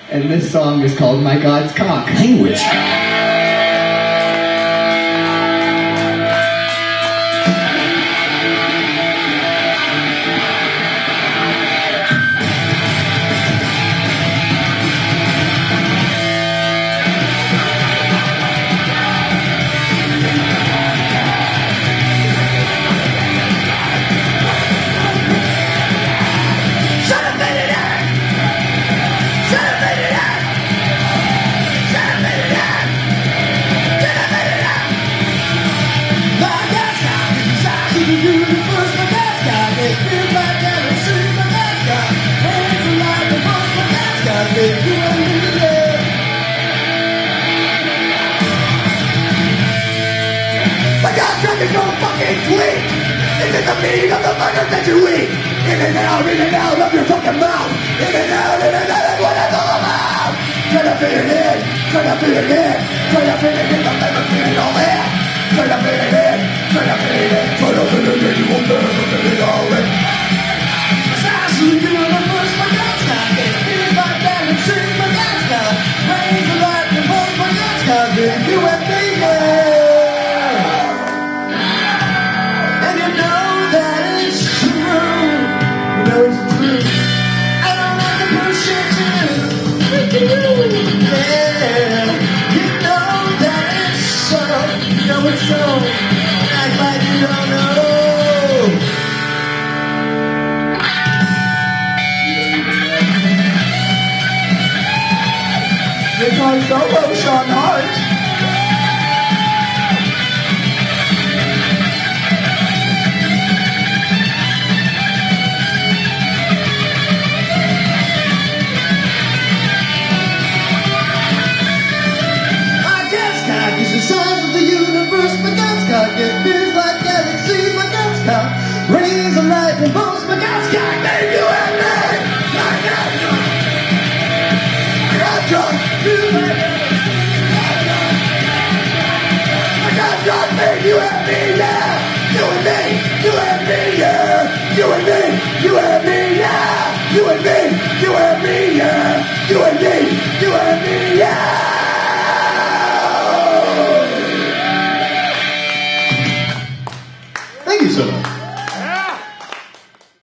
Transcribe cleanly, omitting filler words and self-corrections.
And this song is called My God's Cock. Language. Is so fucking sweet. Is it the meaning of the murder that you eat? In and out of your fucking mouth. In and out, that's what it's all about. Try to fit it in, try to fit it in, try to fit it in, don't ever fit it all in. Try to fit it in, try to fit it in, try to fit it in, you won't never fit it all in. Assassin, you are the first my God's got. It feels like that and sing my God's got. Raise the light and hold my God's got. You and me, yeah. So, act like you don't know. Guitar solo, Sean Hart. It feels like galaxies, my God's cock. Rays of light and bolts, my God's cock. Made you and me. My God's cock. I got drunk. My God's cock made you and me, yeah. You and me, you and me, yeah. You and me, you and me, yeah. You and me, you and me, yeah. You and me.